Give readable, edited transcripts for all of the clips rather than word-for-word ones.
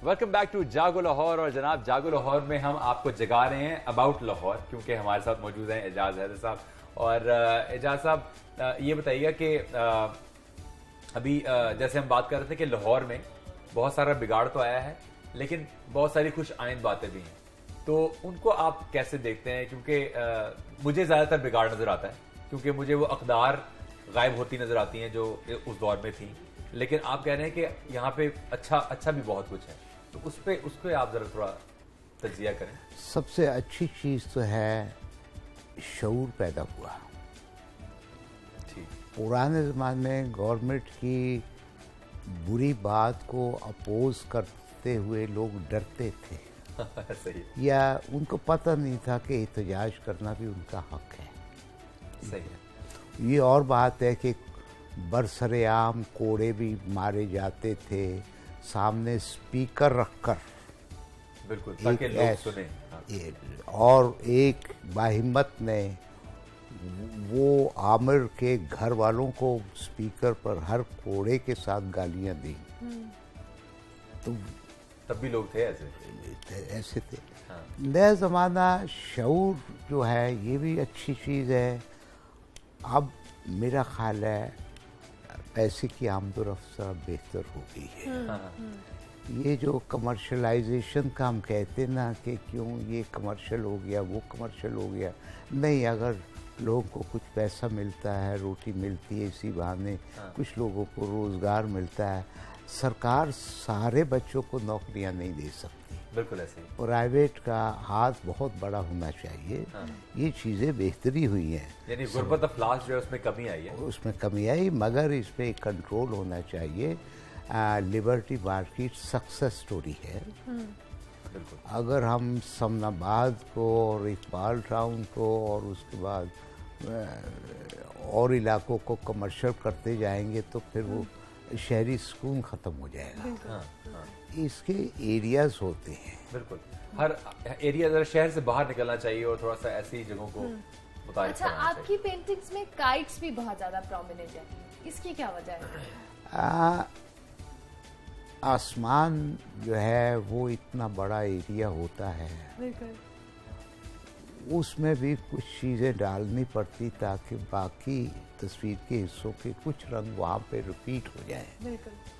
Welcome back to जागो लाहौर। और जनाब जागो लाहौर में हम आपको जगा रहे हैं अबाउट लाहौर, क्योंकि हमारे साथ मौजूद हैं एजाज हैदर साहब। और एजाज साहब ये बताइएगा कि अभी जैसे हम बात कर रहे थे कि लाहौर में बहुत सारा बिगाड़ तो आया है, लेकिन बहुत सारी खुश आइंद बातें भी हैं, तो उनको आप कैसे देखते हैं? क्योंकि मुझे ज़्यादातर बिगाड़ नज़र आता है, क्योंकि मुझे वो अक़दार गायब होती नज़र आती हैं जो उस दौर में थी। लेकिन आप कह रहे हैं कि यहाँ पे अच्छा भी बहुत कुछ है, तो उस पर आप ज़रा थोड़ा तज्जिया करें। सबसे अच्छी चीज़ तो है शऊर पैदा हुआ। पुराने ज़माने में गवर्नमेंट की बुरी बात को अपोज करते हुए लोग डरते थे सही। या उनको पता नहीं था कि एहतजाज करना भी उनका हक है। सही है। ये और बात है कि बरसरेआम कोड़े भी मारे जाते थे, सामने स्पीकर रखकर, बिल्कुल, ताकि लोग सुने। और एक बाहिम्मत ने वो आमिर के घर वालों को स्पीकर पर हर कोड़े के साथ गालियां दी। तो तब भी लोग थे ऐसे थे। नया ज़माना शऊर जो है ये भी अच्छी चीज़ है। अब मेरा ख्याल है पैसे की आमदोरफ्त बेहतर हो गई है। ये जो कमर्शलाइजेशन का हम कहते ना कि क्यों ये कमर्शियल हो गया, वो कमर्शियल हो गया, नहीं, अगर लोगों को कुछ पैसा मिलता है, रोटी मिलती है, इसी बहाने कुछ लोगों को रोज़गार मिलता है। सरकार सारे बच्चों को नौकरियां नहीं दे सकती, बिल्कुल ऐसे ही। प्राइवेट का हाथ बहुत बड़ा होना चाहिए। ये चीज़ें बेहतरी हुई हैं, यानी गुर्बत अफलास जो है उसमें कमी आई है। उसमें कमी आई, मगर इस पर कंट्रोल होना चाहिए। लिबर्टी मार्केट सक्सेस स्टोरी है। अगर हम समनाबाद को और इकबाल टाउन को और उसके बाद और इलाकों को कमर्शियल करते जाएंगे तो फिर वो शहरी सुकून ख़त्म हो जाएगा। इसके एरियाज होते हैं, बिल्कुल हर एरिया जरा शहर से बाहर निकलना चाहिए और थोड़ा सा ऐसी जगहों को मुताबिक। अच्छा, आपकी पेंटिंग्स में काइट्स भी बहुत ज़्यादा प्रोमिनेंट है, इसकी क्या वजह है? आसमान जो है वो इतना बड़ा एरिया होता है, उसमें भी कुछ चीज़ें डालनी पड़ती ताकि बाकी तस्वीर के हिस्सों के कुछ रंग वहाँ पे रिपीट हो जाए।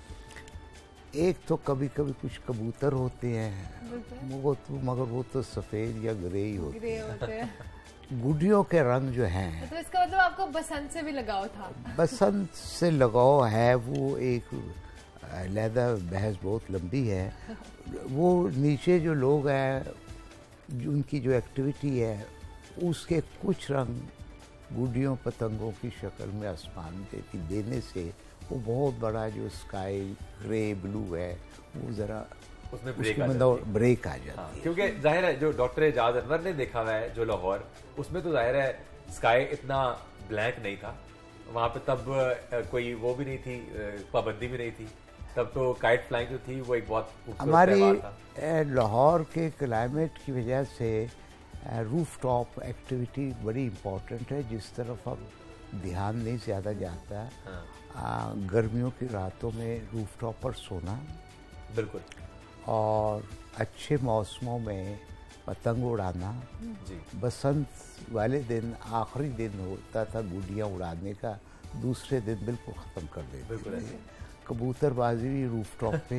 एक तो कभी कभी कुछ कबूतर होते हैं, वो तो मगर वो तो सफ़ेद या ग्रे ही होते हैं। गुडियों के रंग जो हैं, तो इसका मतलब आपको बसंत से भी लगाव था? बसंत से लगाव है, वो एक लहदा बहस बहुत लंबी है। वो नीचे जो लोग हैं, उनकी जो एक्टिविटी है, उसके कुछ रंग गुडियों पतंगों की शक्ल में आसमान देने से वो बहुत बड़ा जो स्काई ग्रे ब्लू है वो ज़रा उसमें ब्रेक आ जाती है। क्योंकि जाहिर है जो डॉक्टर एजाज अनवर ने देखा हुआ है जो लाहौर, उसमें तो जाहिर है स्काई इतना ब्लैक नहीं था वहाँ पे, तब कोई वो भी नहीं थी, पाबंदी भी नहीं थी, तब तो काइट फ्लाइंग जो थी वो एक बहुत हमारी लाहौर के क्लाइमेट की वजह से रूफ टॉप एक्टिविटी बड़ी इम्पोर्टेंट है, जिस तरफ अब ध्यान नहीं ज़्यादा जाता। गर्मियों की रातों में रूफ टॉप पर सोना, बिल्कुल, और अच्छे मौसमों में पतंग उड़ाना। बसंत वाले दिन आखिरी दिन होता था गुडियाँ उड़ाने का, दूसरे दिन बिल्कुल ख़त्म कर देते थे। कबूतरबाजी भी रूफ टॉप पे,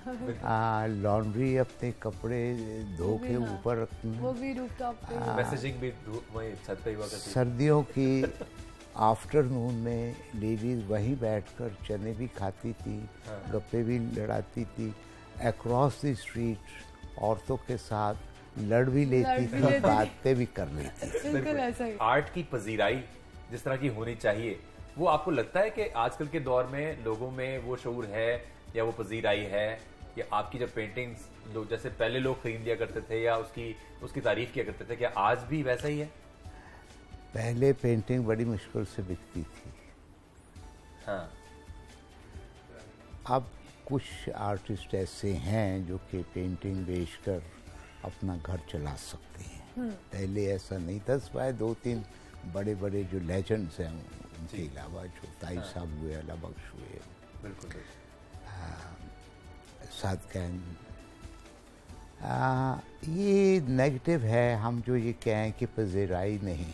लॉन्ड्री अपने कपड़े धो के ऊपर रखना, वो भी रूफ टॉप पे, मैसेजिंग भी वहीं छत पे ही हुआ करती थी। सर्दियों की आफ्टरनून में लेडीज वहीं बैठकर चने भी खाती थी, गप्पे भी लड़ाती थी, अक्रॉस द स्ट्रीट औरतों के साथ लड़ भी लेती थी, बातें भी कर लेती थी। आर्ट की पजीराई जिस तरह की होनी चाहिए, वो आपको लगता है कि आजकल के दौर में लोगों में वो शऊर है या वो पजीराई है, या आपकी जब पेंटिंग्स लोग जैसे पहले लोग खरीद लिया करते थे या उसकी तारीफ किया करते थे, क्या आज भी वैसा ही है? पहले पेंटिंग बड़ी मुश्किल से बिकती थी। अब कुछ आर्टिस्ट ऐसे हैं जो कि पेंटिंग बेचकर अपना घर चला सकते हैं। पहले ऐसा नहीं था। सिवाय 2-3 बड़े बड़े जो लेजेंड्स हैं उनके अलावा, जो ताई साहब हुए, अला बख्श हुए, बिल्कुल साद कैन, ये नेगेटिव है, हम जो ये कहें कि पज़ीराई नहीं।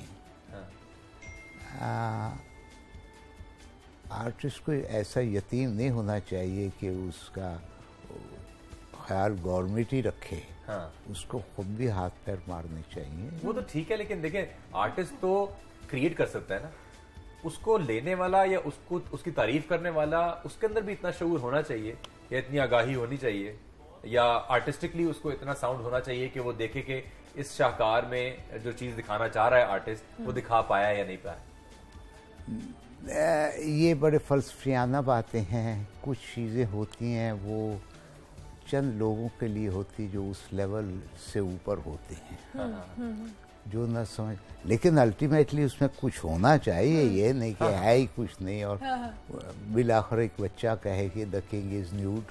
आर्टिस्ट को ऐसा यतीम नहीं होना चाहिए कि उसका ख्याल गवर्नमेंट ही रखे। उसको खुद भी हाथ पैर मारने चाहिए। वो तो ठीक है, लेकिन देखिए आर्टिस्ट तो क्रिएट कर सकता है ना, उसको लेने वाला या उसको उसकी तारीफ करने वाला, उसके अंदर भी इतना शऊर होना चाहिए या इतनी आगाही होनी चाहिए या आर्टिस्टिकली उसको इतना साउंड होना चाहिए कि वो देखे कि इस शाहकार में जो चीज दिखाना चाह रहा है आर्टिस्ट वो दिखा पाया या नहीं पाया। ये बड़े फलसफियाना बातें हैं। कुछ चीज़ें होती हैं वो चंद लोगों के लिए होती जो उस लेवल से ऊपर होते हैं, जो ना समझ, लेकिन अल्टीमेटली उसमें कुछ होना चाहिए। ये नहीं कि है ही कुछ नहीं और बिलाखिर एक बच्चा कहे कि the king is nude.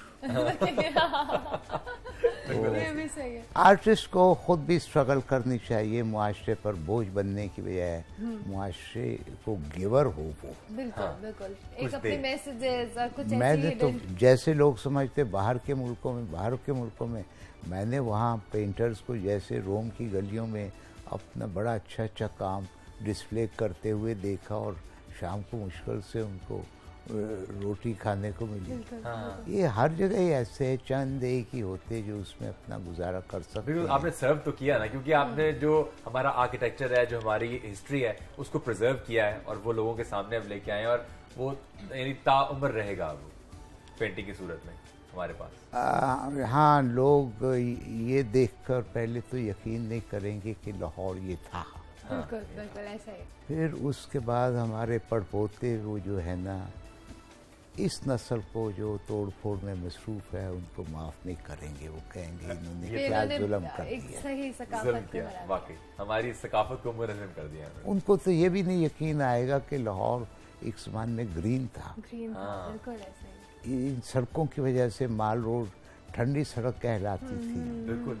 Artist को खुद भी स्ट्रगल करनी चाहिए, मुआशरे पर बोझ बनने की बजाय मुआशरे को गिवर हो वो। बिल्कुल बिल्कुल, एक अपने मैसेजेस और कुछ मैंने तो जैसे लोग समझते बाहर के मुल्कों में मैंने वहाँ पेंटर्स को जैसे रोम की गलियों में अपना बड़ा अच्छा काम डिस्प्ले करते हुए देखा और शाम को मुश्किल से उनको रोटी खाने को मिली। ये हर जगह ही ऐसे चंद एक ही होते जो उसमें अपना गुजारा कर सकते हैं। आपने सर्व तो किया ना, क्योंकि आपने जो हमारा आर्किटेक्चर है, जो हमारी हिस्ट्री है, उसको प्रिजर्व किया है और वो लोगों के सामने अब लेके आए हैं और वो यानी ताउम्र रहेगा वो पेंटिंग की सूरत में हमारे पास। हाँ, लोग ये देखकर पहले तो यकीन नहीं करेंगे कि लाहौर ये था। बिल्कुल बिल्कुल ऐसा ही। फिर उसके बाद हमारे पड़पोते वो जो है ना, इस नस्ल को जो तोड़ फोड़ में मसरूफ है उनको माफ नहीं करेंगे। वो कहेंगे इन्होंने क्या जुल्म कर दिया, सही सकाफत किया, वाकई हमारी सकाफत को मुरहम कर दिया। उनको तो ये भी नहीं यकीन आएगा कि लाहौर एक ज़माने में ग्रीन था। बिल्कुल ऐसा ही। इन सड़कों की वजह से माल रोड ठंडी सड़क कहलाती थी। बिल्कुल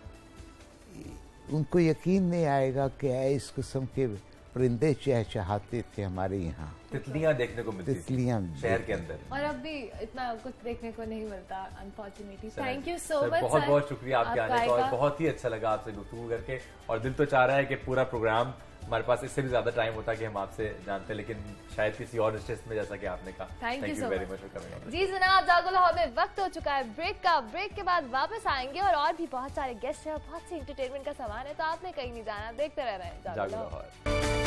उनको यकीन नहीं आएगा कि इस किस्म के परिंदे चहचहाते थे हमारे यहाँ। तितलियां देखने को मिलती तितलियां शहर के अंदर, और अब भी इतना कुछ देखने को नहीं मिलता unfortunately. Thank you so much, बहुत बहुत शुक्रिया आपके आने का और बहुत ही अच्छा लगा आपसे गुफ्तगू करके। और दिल तो चाह रहा है कि पूरा प्रोग्राम हमारे पास इससे भी ज्यादा टाइम होता कि हम आपसे जानते, लेकिन शायद किसी और निश्चित में, जैसा कि आपने कहा। Thank you very much for coming. जी जनाब, जागो लाहौर में वक्त हो चुका है ब्रेक का। ब्रेक के बाद वापस आएंगे और भी बहुत सारे गेस्ट हैं और बहुत सी एंटरटेनमेंट का सामान है, तो आपने कहीं नहीं जाना, देखते रहना है जागो लाहौर।